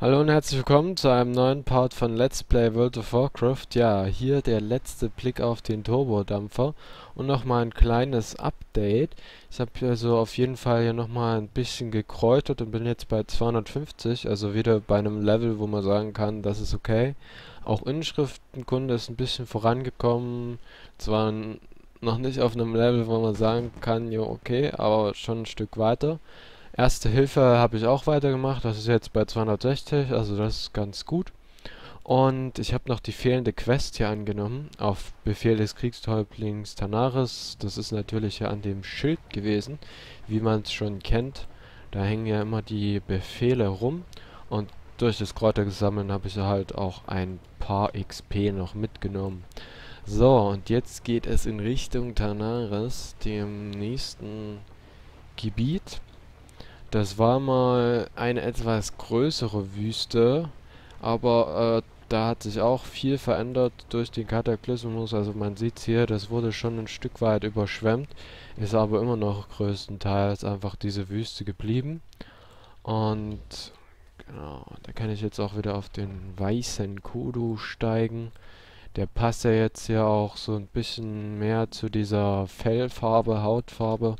Hallo und herzlich willkommen zu einem neuen Part von Let's Play World of Warcraft. Ja, hier der letzte Blick auf den Turbodampfer und nochmal ein kleines Update. Ich habe also auf jeden Fall hier nochmal ein bisschen gekräutert und bin jetzt bei 250, also wieder bei einem Level, wo man sagen kann, das ist okay. Auch Inschriftenkunde ist ein bisschen vorangekommen, zwar noch nicht auf einem Level, wo man sagen kann, jo okay, aber schon ein Stück weiter. Erste Hilfe habe ich auch weitergemacht, das ist jetzt bei 260, also das ist ganz gut. Und ich habe noch die fehlende Quest hier angenommen, auf Befehl des Kriegshäuptlings Tanaris. Das ist natürlich ja an dem Schild gewesen, wie man es schon kennt. Da hängen ja immer die Befehle rum und durch das Kräutergesammeln habe ich ja halt auch ein paar XP noch mitgenommen. So, und jetzt geht es in Richtung Tanaris, dem nächsten Gebiet. Das war mal eine etwas größere Wüste, aber da hat sich auch viel verändert durch den Kataklysmus. Also man sieht hier, das wurde schon ein Stück weit überschwemmt, ist aber immer noch größtenteils einfach diese Wüste geblieben. Und genau, da kann ich jetzt auch wieder auf den weißen Kudu steigen. Der passt ja jetzt hier auch so ein bisschen mehr zu dieser Fellfarbe, Hautfarbe,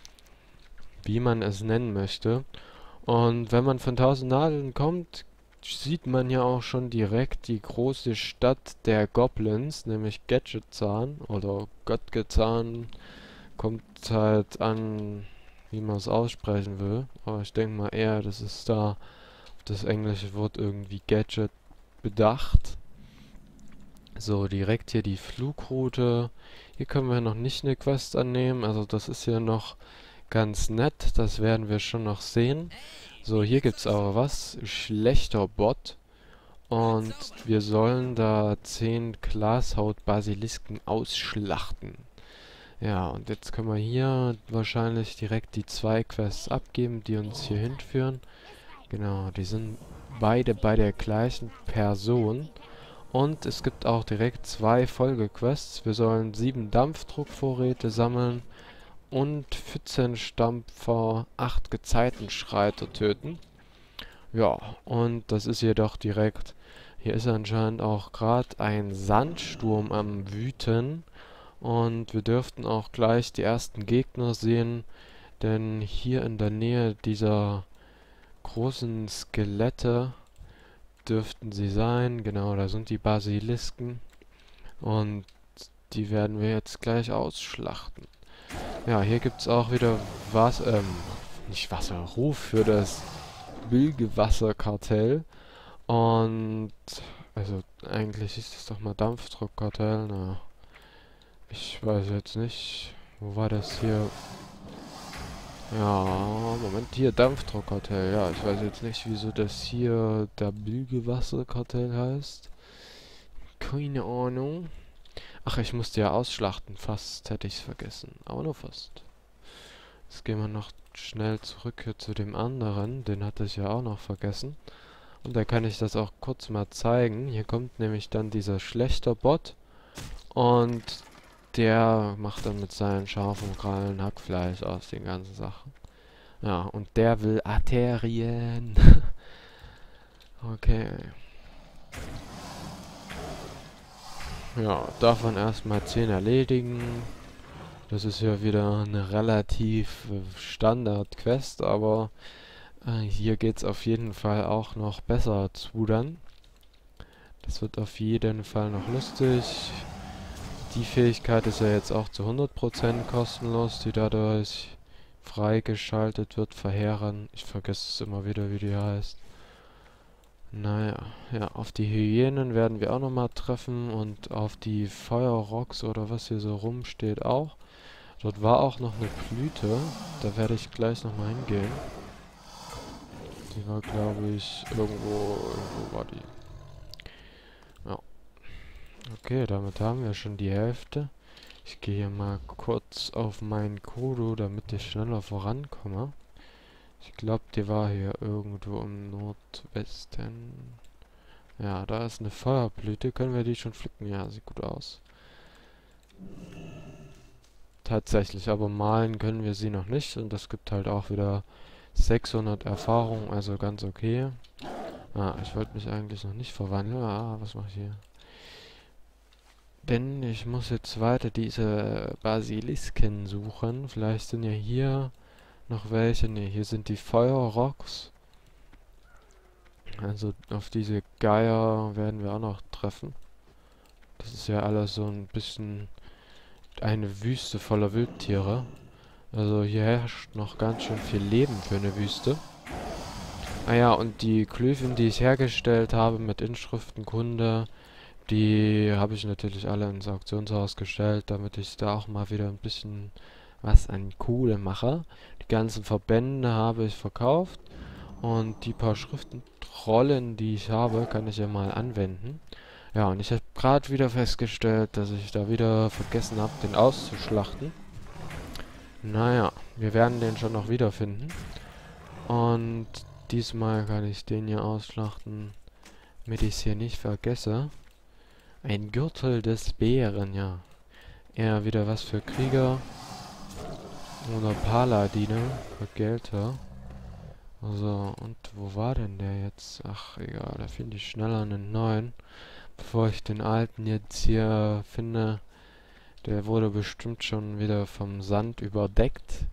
wie man es nennen möchte. Und wenn man von Tausend Nadeln kommt, sieht man ja auch schon direkt die große Stadt der Goblins, nämlich Gadgetzahn oder Göttgezahn, kommt halt an, wie man es aussprechen will. Aber ich denke mal eher, das ist da auf das englische Wort irgendwie Gadget bedacht. So, direkt hier die Flugroute. Hier können wir noch nicht eine Quest annehmen, also das ist hier noch ganz nett, das werden wir schon noch sehen. So, hier gibt's aber was. Schlechter Bot. Und wir sollen da 10 Glashaut-Basilisken ausschlachten. Ja, und jetzt können wir hier wahrscheinlich direkt die zwei Quests abgeben, die uns hier hinführen. Genau, die sind beide bei der gleichen Person. Und es gibt auch direkt zwei Folgequests. Wir sollen 7 Dampfdruckvorräte sammeln und Pfützenstampfer 8 Gezeitenschreiter töten. Ja, und das ist jedoch direkt. Hier ist anscheinend auch gerade ein Sandsturm am Wüten. Und wir dürften auch gleich die ersten Gegner sehen. Denn hier in der Nähe dieser großen Skelette dürften sie sein. Genau, da sind die Basilisken. Und die werden wir jetzt gleich ausschlachten. Ja, hier gibt es auch wieder nicht Wasser, Ruf für das Bilgewasserkartell. Und, also eigentlich ist es doch mal Dampfdruckkartell. Na, ich weiß jetzt nicht. Wo war das hier? Ja, Moment, hier Dampfdruckkartell. Ja, ich weiß jetzt nicht, wieso das hier der Bilgewasserkartell heißt. Keine Ahnung. Ach, ich musste ja ausschlachten. Fast hätte ich es vergessen. Aber nur fast. Jetzt gehen wir noch schnell zurück hier zu dem anderen. Den hatte ich ja auch noch vergessen. Und da kann ich das auch kurz mal zeigen. Hier kommt nämlich dann dieser schlechter Bot. Und der macht dann mit seinen scharfen Krallen Hackfleisch aus den ganzen Sachen. Ja, und der will Arterien. Okay. Ja, davon erstmal 10 erledigen. Das ist ja wieder eine relativ Standard-Quest, aber hier geht es auf jeden Fall auch noch besser zu dann. Das wird auf jeden Fall noch lustig. Die Fähigkeit ist ja jetzt auch zu 100% kostenlos, die dadurch freigeschaltet wird. Verheeren. Ich vergesse es immer wieder, wie die heißt. Naja, ja, auf die Hyänen werden wir auch nochmal treffen und auf die Feuerrocks oder was hier so rumsteht auch. Dort war auch noch eine Blüte, da werde ich gleich nochmal hingehen. Die war, glaube ich, irgendwo war die. Ja, okay, damit haben wir schon die Hälfte. Ich gehe hier mal kurz auf meinen Kodo, damit ich schneller vorankomme. Ich glaube, die war hier irgendwo im Nordwesten. Ja, da ist eine Feuerblüte. Können wir die schon pflücken? Ja, sieht gut aus. Tatsächlich, aber malen können wir sie noch nicht. Und das gibt halt auch wieder 600 Erfahrung, also ganz okay. Ah, ich wollte mich eigentlich noch nicht verwandeln. Ah, was mache ich hier? Denn ich muss jetzt weiter diese Basilisken suchen. Vielleicht sind ja hier noch welche. Ne, hier sind die Feuerrocks. Also auf diese Geier werden wir auch noch treffen. Das ist ja alles so ein bisschen eine Wüste voller Wildtiere. Also hier herrscht noch ganz schön viel Leben für eine Wüste. Ah ja, und die Glyphen, die ich hergestellt habe mit Inschriften, Kunde, die habe ich natürlich alle ins Auktionshaus gestellt, damit ich da auch mal wieder ein bisschen was an Kohle mache. Die ganzen Verbände habe ich verkauft und die paar Schriftentrollen, die ich habe, kann ich ja mal anwenden. Ja, und ich habe gerade wieder festgestellt, dass ich da wieder vergessen habe, den auszuschlachten. Naja, wir werden den schon noch wiederfinden. Und diesmal kann ich den hier ausschlachten, damit ich es hier nicht vergesse. Ein Gürtel des Bären, ja. Eher wieder was für Krieger oder Paladine, für Gelter. Also, und wo war denn der jetzt? Ach, egal, da finde ich schneller einen neuen. Bevor ich den alten jetzt hier finde, der wurde bestimmt schon wieder vom Sand überdeckt.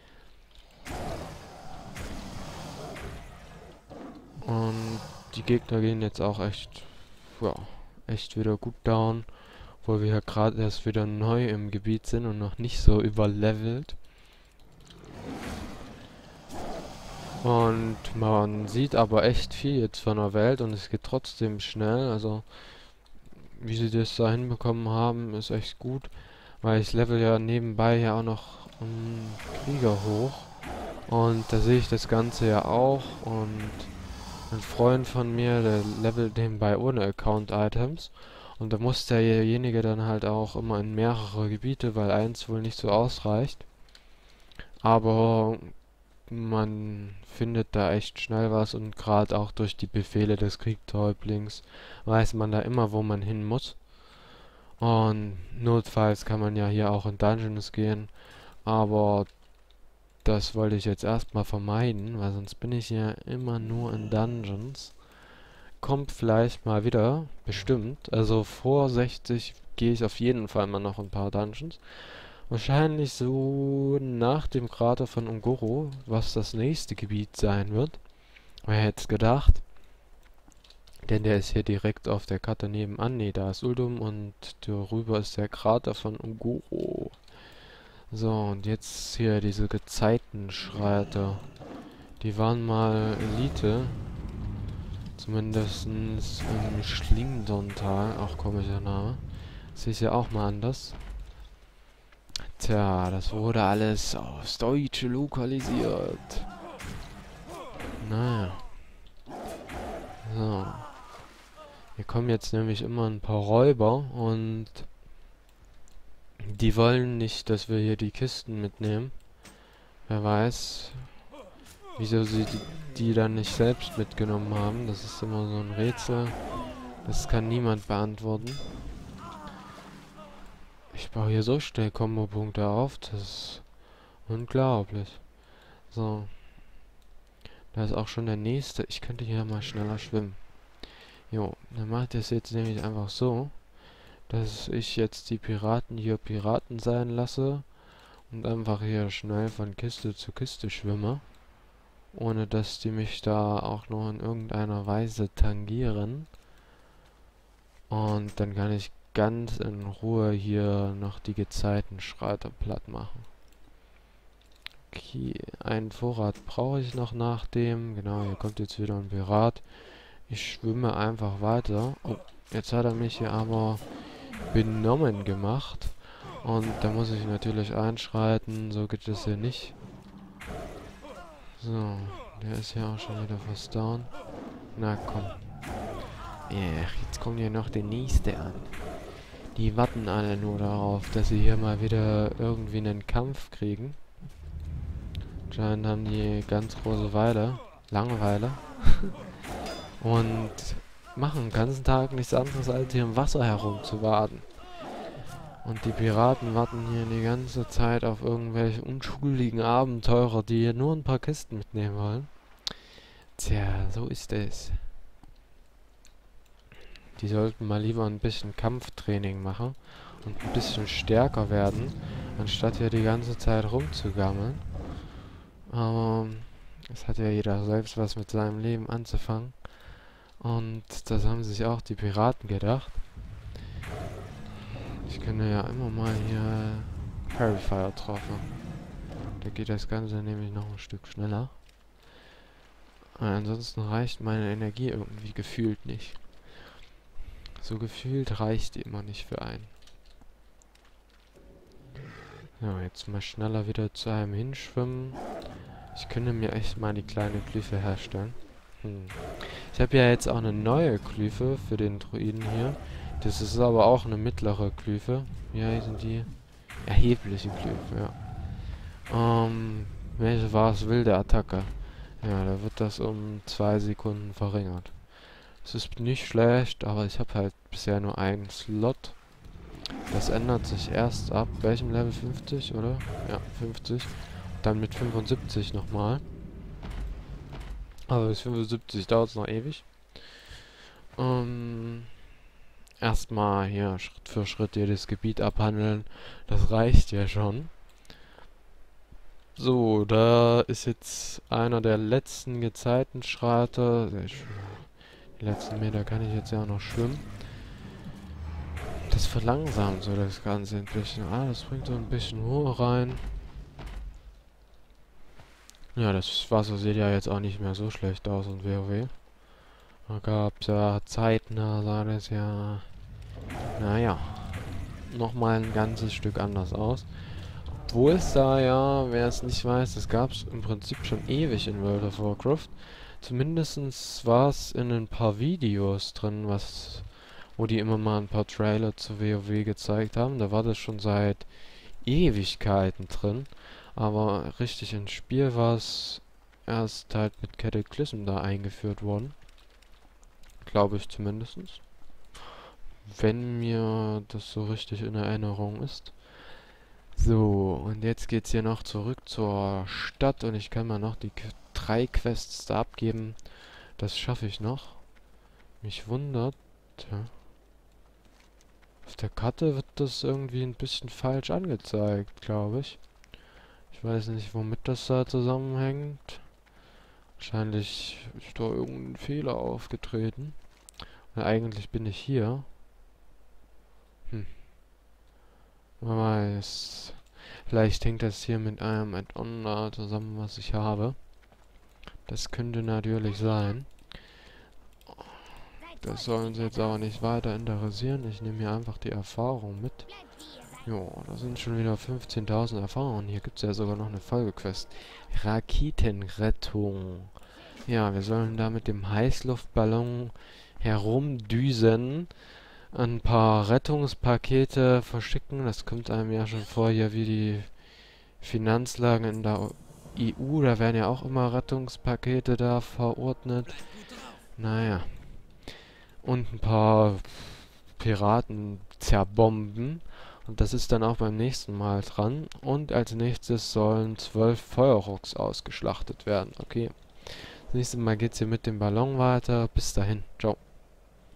Und die Gegner gehen jetzt auch echt, ja, echt wieder gut down. Obwohl wir ja gerade erst wieder neu im Gebiet sind und noch nicht so überlevelt. Und man sieht aber echt viel jetzt von der Welt und es geht trotzdem schnell. Also, wie sie das da hinbekommen haben, ist echt gut. Weil ich level ja nebenbei ja auch noch Krieger hoch. Und da sehe ich das Ganze ja auch. Und ein Freund von mir, der levelt nebenbei ohne Account-Items. Und da muss derjenige dann halt auch immer in mehrere Gebiete, weil eins wohl nicht so ausreicht. Aber man findet da echt schnell was und gerade auch durch die Befehle des Kriegshäuptlings weiß man da immer, wo man hin muss. Und notfalls kann man ja hier auch in Dungeons gehen, aber das wollte ich jetzt erstmal vermeiden, weil sonst bin ich ja immer nur in Dungeons. Kommt vielleicht mal wieder, bestimmt. Also vor 60 gehe ich auf jeden Fall mal noch ein paar Dungeons. Wahrscheinlich so nach dem Krater von Un'Goro, was das nächste Gebiet sein wird. Wer hätte es gedacht? Denn der ist hier direkt auf der Karte nebenan. Ne, da ist Uldum und darüber ist der Krater von Un'Goro. So, und jetzt hier diese Gezeitenschreiter. Die waren mal Elite. Zumindest im Schlingdontal. Auch komischer Name. Das ist ja auch mal anders. Tja, das wurde alles aufs Deutsche lokalisiert. Naja. So. Hier kommen jetzt nämlich immer ein paar Räuber und die wollen nicht, dass wir hier die Kisten mitnehmen. Wer weiß, wieso sie die dann nicht selbst mitgenommen haben. Das ist immer so ein Rätsel. Das kann niemand beantworten. Ich baue hier so schnell Kombopunkte auf, das ist unglaublich. So. Da ist auch schon der nächste. Ich könnte hier mal schneller schwimmen. Jo, dann macht das jetzt nämlich einfach so, dass ich jetzt die Piraten hier Piraten sein lasse und einfach hier schnell von Kiste zu Kiste schwimme, ohne dass die mich da auch noch in irgendeiner Weise tangieren. Und dann kann ich ganz in Ruhe hier noch die Gezeitenschreiter platt machen. Okay, einen Vorrat brauche ich noch nach dem. Genau, hier kommt jetzt wieder ein Pirat. Ich schwimme einfach weiter. Oh, jetzt hat er mich hier aber benommen gemacht. Und da muss ich natürlich einschreiten. So geht das hier nicht. So, der ist ja auch schon wieder fast down. Na komm. Ja, jetzt kommt hier noch der nächste an. Die warten alle nur darauf, dass sie hier mal wieder irgendwie einen Kampf kriegen. Anscheinend haben die ganz große Langeweile. Und machen den ganzen Tag nichts anderes, als hier im Wasser herumzuwarten. Und die Piraten warten hier die ganze Zeit auf irgendwelche unschuldigen Abenteurer, die hier nur ein paar Kisten mitnehmen wollen. Tja, so ist es. Die sollten mal lieber ein bisschen Kampftraining machen und ein bisschen stärker werden, anstatt hier die ganze Zeit rumzugammeln. Aber es hat ja jeder selbst was mit seinem Leben anzufangen. Und das haben sich auch die Piraten gedacht. Ich könnte ja immer mal hier Parryfire treffen. Da geht das Ganze nämlich noch ein Stück schneller. Und ansonsten reicht meine Energie irgendwie gefühlt nicht. So gefühlt reicht die immer nicht für einen. So, jetzt mal schneller wieder zu einem hinschwimmen. Ich könnte mir echt mal die kleine Glyphe herstellen. Ich habe ja jetzt auch eine neue Glyphe für den Druiden hier. Das ist aber auch eine mittlere Glyphe. Wie heißen die? Erhebliche Glyphe, ja. Welche war es? Wilde Attacke. Ja, da wird das um 2 Sekunden verringert. Es ist nicht schlecht, aber ich habe halt bisher nur einen Slot. Das ändert sich erst ab welchem Level? 50, oder? Ja, 50. Dann mit 75 nochmal. Aber bis 75 dauert es noch ewig. Erstmal hier Schritt für Schritt jedes Gebiet abhandeln. Das reicht ja schon. So, da ist jetzt einer der letzten Gezeitenschreiter. Die letzten Meter kann ich jetzt ja auch noch schwimmen. Das verlangsamt so das Ganze ein bisschen. Das bringt so ein bisschen Ruhe rein. Ja, das Wasser sieht ja jetzt auch nicht mehr so schlecht aus in WoW. Da gab es ja Zeiten, da sah das ja, naja, nochmal ein ganzes Stück anders aus. Obwohl es da ja, wer es nicht weiß, das gab es im Prinzip schon ewig in World of Warcraft. Zumindest war es in ein paar Videos drin, wo die immer mal ein paar Trailer zu WoW gezeigt haben. Da war das schon seit Ewigkeiten drin. Aber richtig ins Spiel war es erst halt mit Cataclysm da eingeführt worden. Glaube ich zumindest. Wenn mir das so richtig in Erinnerung ist. So, und jetzt geht's hier noch zurück zur Stadt und ich kann mal noch die 3 Quests da abgeben. Das schaffe ich noch. Mich wundert. Ja. Auf der Karte wird das irgendwie ein bisschen falsch angezeigt, glaube ich. Ich weiß nicht, womit das da zusammenhängt. Wahrscheinlich ist da irgendein Fehler aufgetreten. Weil eigentlich bin ich hier. Wer weiß. Vielleicht hängt das hier mit einem Add-on da zusammen, was ich habe. Das könnte natürlich sein. Das soll uns jetzt aber nicht weiter interessieren. Ich nehme hier einfach die Erfahrung mit. Jo, da sind schon wieder 15.000 Erfahrungen. Hier gibt es ja sogar noch eine Folgequest. Raketenrettung. Ja, wir sollen da mit dem Heißluftballon herumdüsen. Ein paar Rettungspakete verschicken. Das kommt einem ja schon vor, hier wie die Finanzlagen in der EU. Da werden ja auch immer Rettungspakete da verordnet. Naja. Und ein paar Piraten zerbomben. Und das ist dann auch beim nächsten Mal dran. Und als nächstes sollen 12 Feuerrocks ausgeschlachtet werden. Okay. Das nächste Mal geht's hier mit dem Ballon weiter. Bis dahin. Ciao.